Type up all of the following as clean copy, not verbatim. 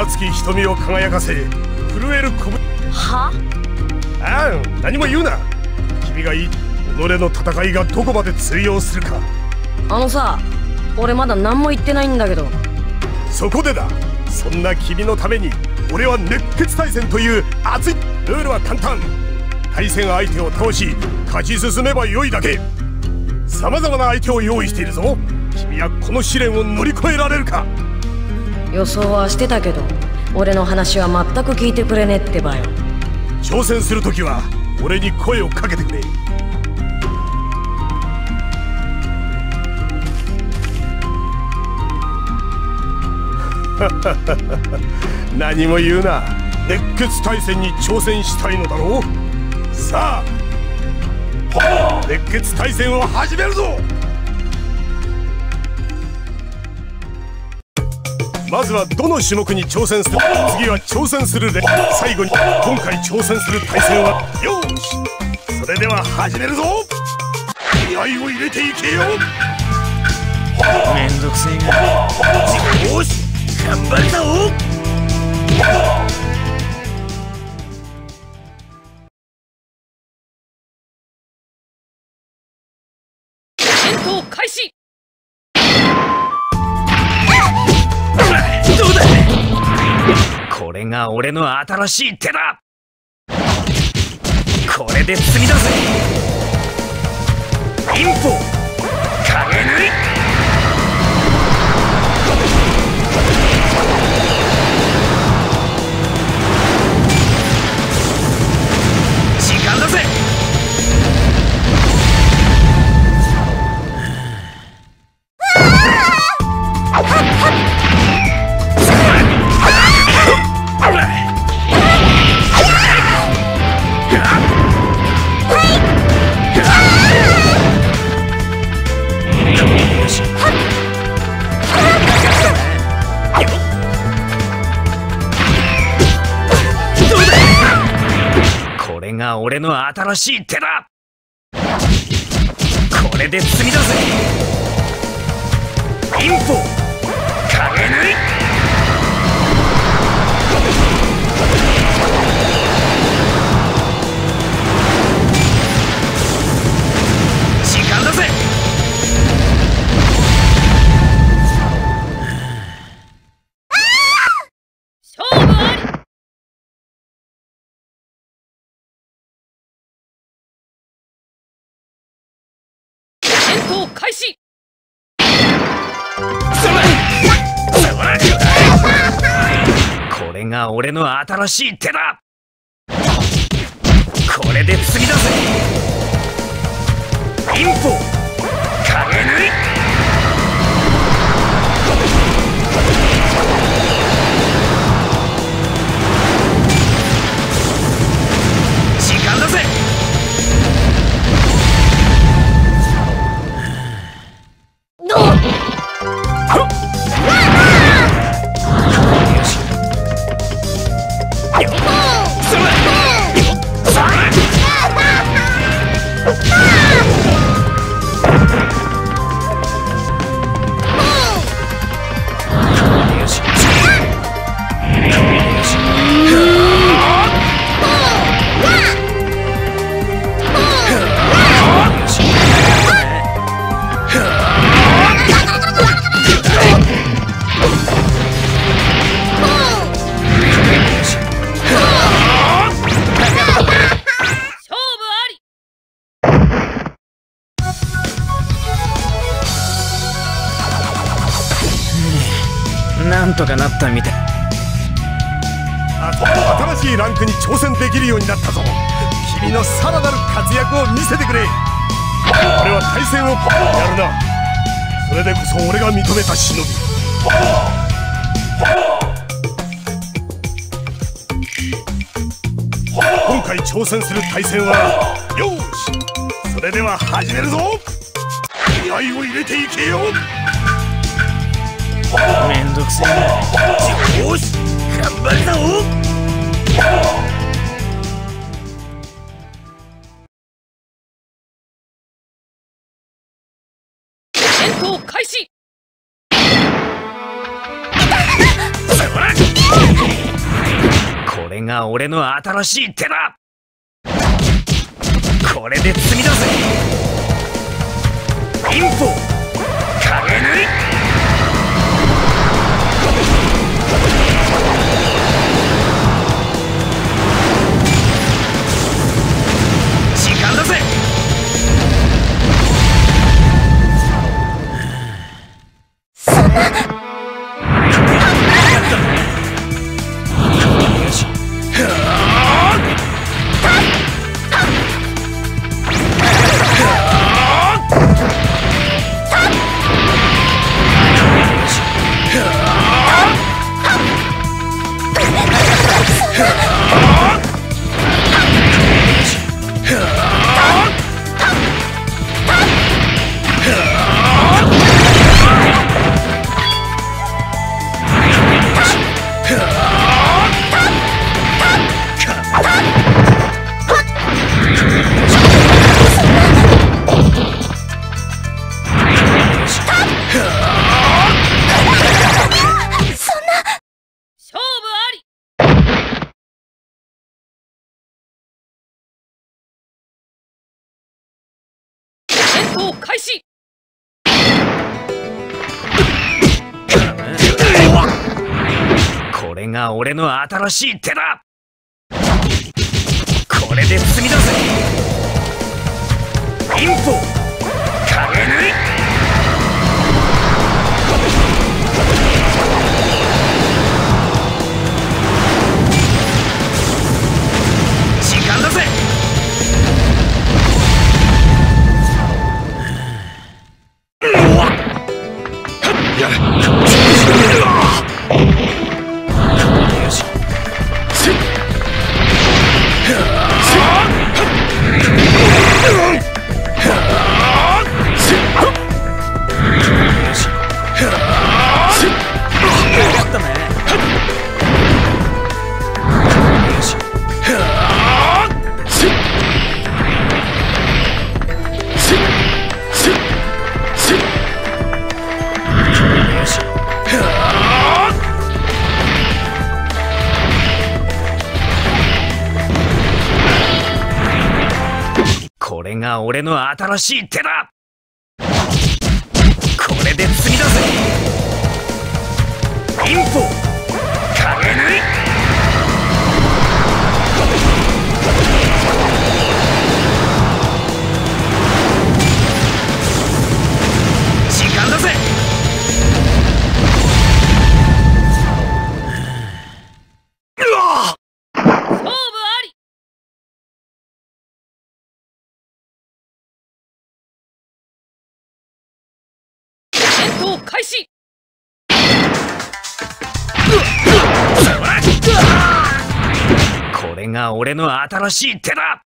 熱き瞳を輝かせ震える拳。 は？ ああ、何も言うな。君がいい。己の戦いがどこまで通用するか。 あのさ、俺まだ何も言ってないんだけど。 そこでだ。そんな君のために俺は熱血対戦という熱い。ルールは簡単。対戦相手を倒し勝ち進めばよいだけ。様々な相手を用意しているぞ。君はこの試練を乗り越えられるか。 予想はしてたけど、俺の話は全く聞いてくれねえってばよ。 挑戦するときは俺に声をかけてくれ。何も言うな。熱血対戦に挑戦したいのだろう。さあ、熱血対戦を始めるぞ。まずはどの種目に挑戦する。次は挑戦するで。最後に今回挑戦する対戦は。よーし、それでは始めるぞ。気合を入れていけよ。 めんどくせえが。 よし、頑張るぞ。 戦闘開始。 どうだ。これが俺の新しい手だ。これで積み出せ。インポ影縫い。時間だぜ。これが俺の新しい手だ。これで積み出せ。インポ影縫い。時間だぜ。 勝負あり。戦闘開始。 これが俺の新しい手だ。これで積み出せ。インポ影縫い。時間だぜ。なんとかなったみたい。 新しいランクに挑戦できるようになったぞ。君のさらなる活躍を見せてくれ。俺は対戦をやるな。それでこそ俺が認めた忍び。今回挑戦する対戦は。よーし、それでは始めるぞ。気合を入れていけよ。 めんどくせえな。 よし、頑張るぞ。 戦闘開始。 これが俺の新しい手だ。これで積み出せ。インポ影縫い。時間だぜ。 そんな。 よし。 開始。 これが俺の新しい手だ。これで積み出せ。インポ影縫い。時間だぜ。よし。これが俺の新しい手だ。これで積み出せ。インポ影縫い。時間だぜ。 勝負あり。戦闘開始。 これが俺の新しい手だ。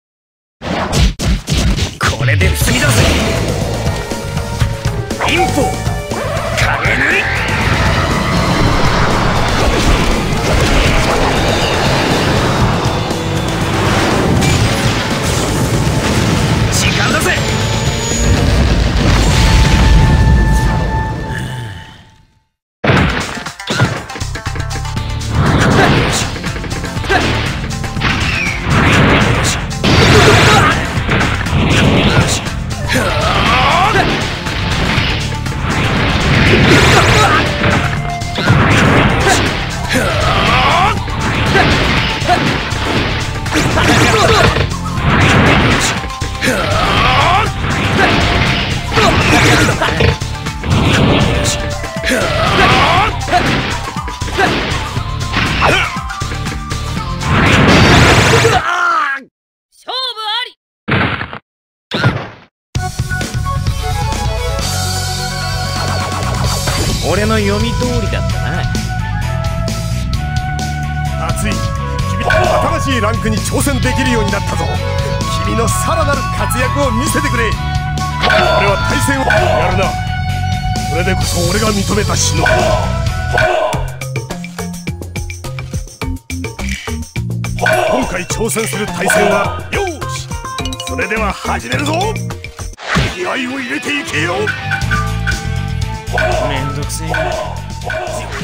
これで積み出せ。インポ影縫い。時間だぜ。 勝負あり。 俺の読み通りだったな。 熱い。君新しいランクに挑戦できるようになったぞ。君のさらなる活躍を見せてくれ。俺は対戦をやるな。それでこそ俺が認めた忍。今回挑戦する対戦はよーし、それでは始めるぞ。気合を入れていけよ。 めんどくせえな。